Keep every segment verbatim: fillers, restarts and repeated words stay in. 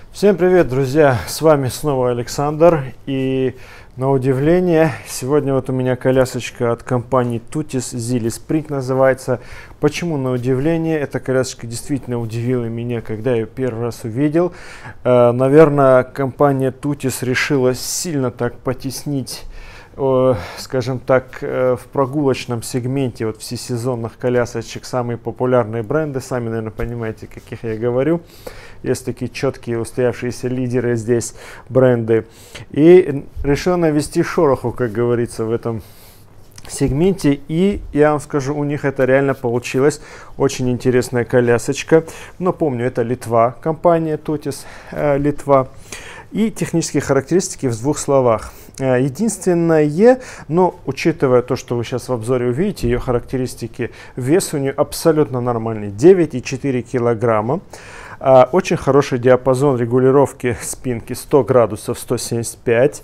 Всем привет, друзья! С вами снова Александр. И на удивление, сегодня вот у меня колясочка от компании Tutis, Zili Spring называется. Почему на удивление? Эта колясочка действительно удивила меня, когда я ее первый раз увидел. Э, наверное, компания Tutis решила сильно так потеснить, э, скажем так, э, в прогулочном сегменте вот всесезонных колясочек самые популярные бренды. Сами, наверное, понимаете, о каких я говорю. Есть такие четкие устоявшиеся лидеры здесь, бренды. И решил навести шороху, как говорится, в этом сегменте. И я вам скажу, у них это реально получилось. Очень интересная колясочка. Но помню, это Литва, компания Tutis, э, Литва. И технические характеристики в двух словах. Единственное, но учитывая то, что вы сейчас в обзоре увидите, ее характеристики, вес у нее абсолютно нормальный, девять и четыре килограмма. Очень хороший диапазон регулировки спинки, сто градусов, сто семьдесят пять.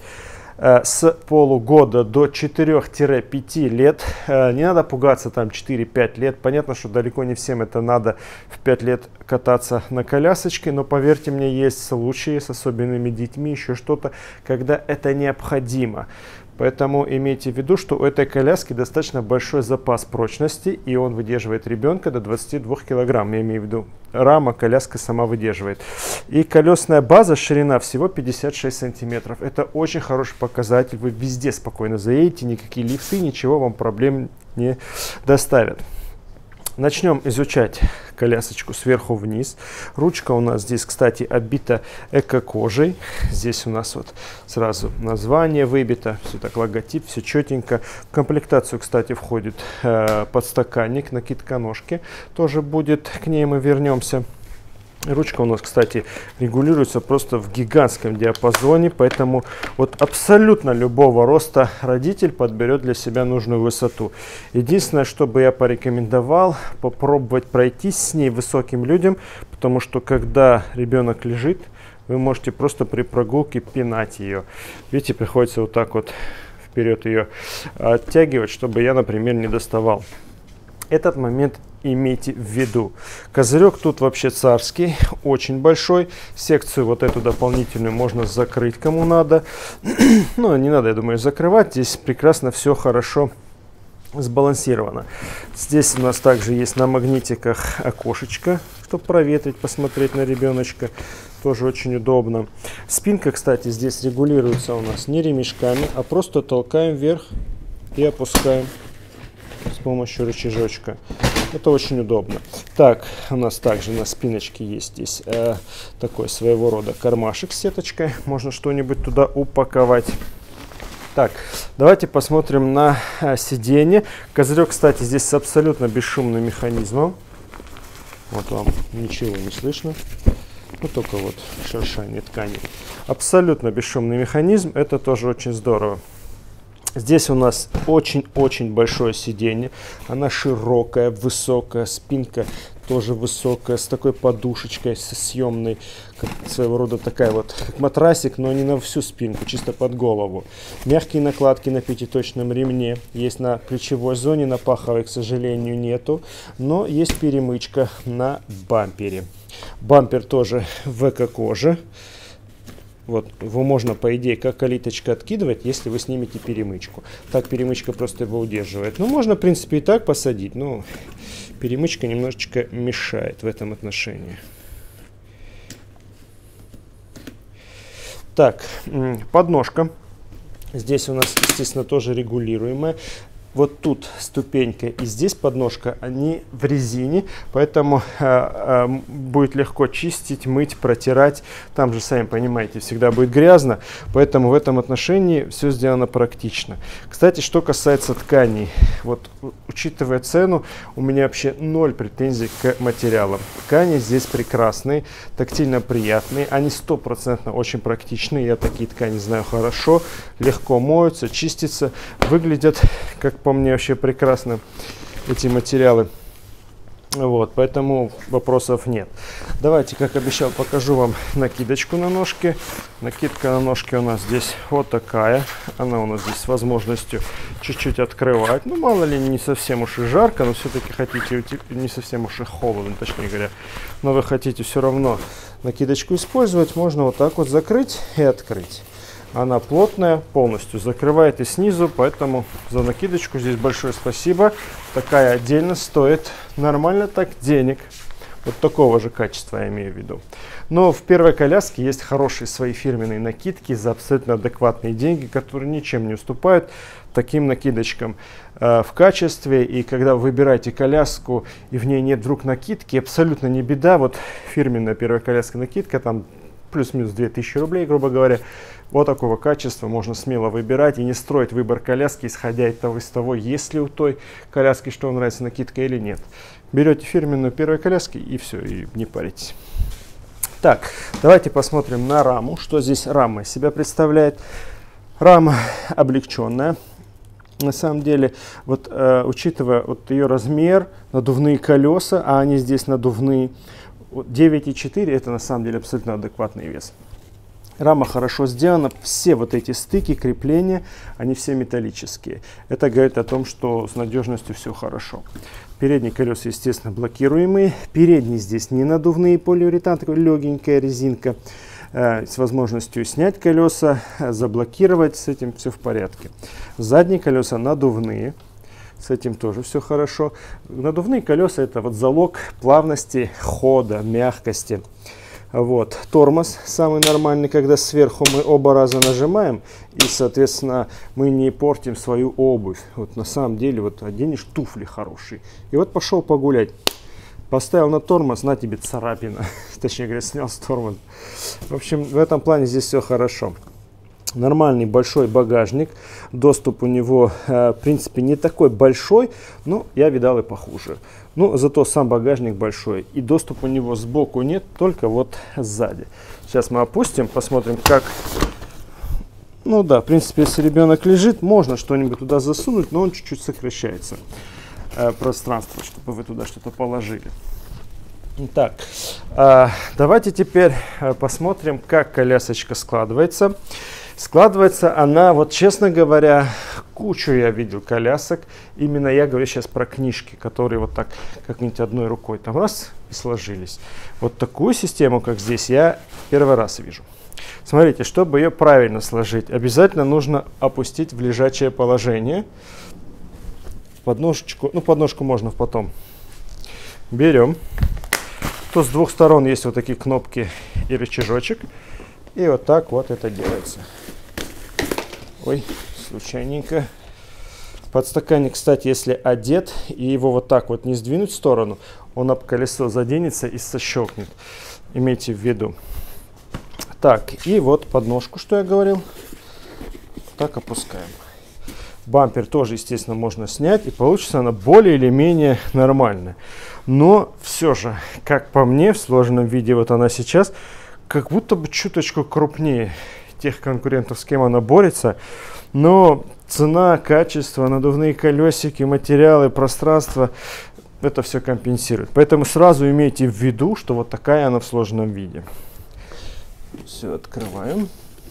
С полугода до четырёх-пяти лет. Не надо пугаться там четыре-пять лет. Понятно, что далеко не всем это надо в пять лет кататься на колясочке, но поверьте мне, есть случаи с особенными детьми, еще что-то, когда это необходимо. Поэтому имейте в виду, что у этой коляски достаточно большой запас прочности, и он выдерживает ребенка до двадцати двух килограмм. Я имею в виду, рама коляска сама выдерживает. И колесная база, ширина всего пятьдесят шесть сантиметров. Это очень хороший показатель. Вы везде спокойно заедете, никакие лифты, ничего вам проблем не доставят. Начнем изучать колясочку сверху вниз. Ручка у нас здесь, кстати, обита эко-кожей. Здесь у нас вот сразу название выбито, все так, логотип, все четенько. В комплектацию, кстати, входит э, подстаканник, накидка ножки. Тоже будет, к ней мы вернемся. Ручка у нас, кстати, регулируется просто в гигантском диапазоне, поэтому вот абсолютно любого роста родитель подберет для себя нужную высоту. Единственное, что бы я порекомендовал, попробовать пройтись с ней высоким людям, потому что когда ребенок лежит, вы можете просто при прогулке пинать ее. Видите, приходится вот так вот вперед ее оттягивать, чтобы я, например, не доставал. Этот момент имейте в виду. Козырек тут вообще царский, очень большой. Секцию вот эту дополнительную можно закрыть, кому надо. Ну, не надо, я думаю, закрывать. Здесь прекрасно все хорошо сбалансировано. Здесь у нас также есть на магнитиках окошечко, чтобы проветрить, посмотреть на ребеночка. Тоже очень удобно. Спинка, кстати, здесь регулируется у нас не ремешками, а просто толкаем вверх и опускаем с помощью рычажочка. Это очень удобно. Так, у нас также на спиночке есть здесь э, такой своего рода кармашек с сеточкой. Можно что-нибудь туда упаковать. Так, давайте посмотрим на э, сиденье. Козырек, кстати, здесь с абсолютно бесшумным механизмом. Вот вам ничего не слышно. Ну, только вот шершание ткани. Абсолютно бесшумный механизм. Это тоже очень здорово. Здесь у нас очень-очень большое сиденье. Она широкая, высокая, спинка тоже высокая, с такой подушечкой, со съемной, как своего рода такая вот, как матрасик, но не на всю спинку, чисто под голову. Мягкие накладки на пятиточном ремне. Есть на плечевой зоне, на паховой, к сожалению, нету. Но есть перемычка на бампере. Бампер тоже в эко-коже. Вот, его можно, по идее, как калиточка откидывать, если вы снимете перемычку. Так перемычка просто его удерживает. Ну, можно, в принципе, и так посадить, но перемычка немножечко мешает в этом отношении. Так, подножка. Здесь у нас, естественно, тоже регулируемая. Вот тут ступенька и здесь подножка, они в резине, поэтому э, э, будет легко чистить, мыть, протирать. Там же, сами понимаете, всегда будет грязно, поэтому в этом отношении все сделано практично. Кстати, что касается тканей, вот учитывая цену, у меня вообще ноль претензий к материалам. Ткани здесь прекрасные, тактильно приятные, они стопроцентно очень практичные, я такие ткани знаю хорошо, легко моются, чистятся, выглядят как по мне вообще прекрасно эти материалы. Вот, поэтому вопросов нет. Давайте, как обещал, покажу вам накидочку на ножки. Накидка на ножки у нас здесь вот такая. Она у нас здесь с возможностью чуть-чуть открывать. Ну, мало ли, не совсем уж и жарко, но все-таки хотите, не совсем уж и холодно, точнее говоря. Но вы хотите все равно накидочку использовать, можно вот так вот закрыть и открыть. Она плотная, полностью закрывает и снизу, поэтому за накидочку здесь большое спасибо. Такая отдельно стоит нормально так денег. Вот такого же качества я имею в виду. Но в первой коляске есть хорошие свои фирменные накидки за абсолютно адекватные деньги, которые ничем не уступают таким накидочкам э, в качестве. И когда вы выбираете коляску и в ней нет вдруг накидки, абсолютно не беда. Вот фирменная первая коляска накидка, там плюс-минус две тысячи рублей, грубо говоря. Вот такого качества можно смело выбирать и не строить выбор коляски, исходя из того, из того, есть ли у той коляски, что вам нравится, накидка или нет. Берете фирменную первой коляски и все, и не паритесь. Так, давайте посмотрим на раму, что здесь рама из себя представляет. Рама облегченная. На самом деле, вот э, учитывая вот ее размер, надувные колеса, а они здесь надувные, девять и четыре это на самом деле абсолютно адекватный вес. Рама хорошо сделана, все вот эти стыки, крепления, они все металлические. Это говорит о том, что с надежностью все хорошо. Передние колеса, естественно, блокируемые. Передние здесь не надувные, полиуретан, такой легенькая резинка. Э, с возможностью снять колеса, заблокировать, с этим все в порядке. Задние колеса надувные. С этим тоже все хорошо. Надувные колеса — это вот залог плавности хода, мягкости. Вот. Тормоз самый нормальный, когда сверху мы оба раза нажимаем, и, соответственно, мы не портим свою обувь. Вот на самом деле, вот оденешь туфли хорошие, и вот пошел погулять. Поставил на тормоз, на тебе царапина. Точнее говоря, снял с тормоза. В общем, в этом плане здесь все хорошо. Нормальный большой багажник. Доступ у него, э, в принципе, не такой большой, но я видал и похуже. Ну, зато сам багажник большой. И доступ у него сбоку нет, только вот сзади. Сейчас мы опустим, посмотрим, как... Ну да, в принципе, если ребенок лежит, можно что-нибудь туда засунуть, но он чуть-чуть сокращается. Э, пространство, чтобы вы туда что-то положили. Так, э, давайте теперь э, посмотрим, как колясочка складывается. Складывается она, вот честно говоря, кучу я видел колясок. Именно я говорю сейчас про книжки, которые вот так как-нибудь одной рукой там раз и сложились. Вот такую систему, как здесь, я первый раз вижу. Смотрите, чтобы ее правильно сложить, обязательно нужно опустить в лежачее положение. Подножечку, ну подножку можно потом. Берем. То с двух сторон есть вот такие кнопки и рычажочек. И вот так вот это делается. Ой, случайненько. Подстаканник, кстати, если одет, и его вот так вот не сдвинуть в сторону, он об колесо заденется и сощелкнет. Имейте в виду. Так, и вот подножку, что я говорил. Так опускаем. Бампер тоже, естественно, можно снять, и получится она более или менее нормальная. Но все же, как по мне, в сложенном виде вот она сейчас, как будто бы чуточку крупнее тех конкурентов, с кем она борется. Но цена, качество, надувные колесики, материалы, пространство, это все компенсирует. Поэтому сразу имейте в виду, что вот такая она в сложенном виде. Все, открываем.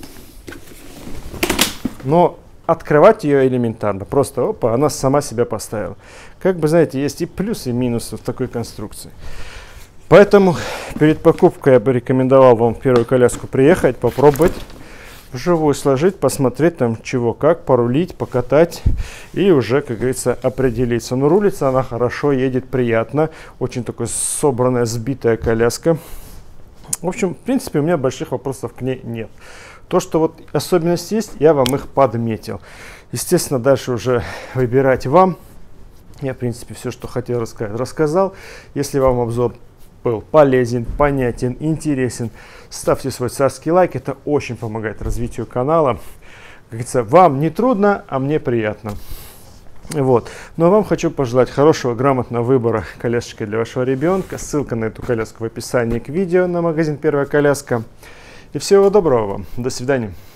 Но открывать ее элементарно. Просто, опа, она сама себя поставила. Как бы, знаете, есть и плюсы, и минусы в такой конструкции. Поэтому перед покупкой я бы рекомендовал вам в первую коляску приехать, попробовать вживую сложить, посмотреть там чего как, порулить, покатать и уже, как говорится, определиться. Но рулится она хорошо, едет приятно, очень такая собранная, сбитая коляска. В общем, в принципе, у меня больших вопросов к ней нет. То, что вот особенность есть, я вам их подметил. Естественно, дальше уже выбирать вам. Я, в принципе, все, что хотел рассказать, рассказал. Если вам обзор был полезен, понятен, интересен, ставьте свой царский лайк. Это очень помогает развитию канала. Как говорится, вам не трудно, а мне приятно. Вот. Но вам хочу пожелать хорошего, грамотного выбора колясочки для вашего ребенка. Ссылка на эту коляску в описании к видео на магазин «Первая коляска». И всего доброго вам. До свидания.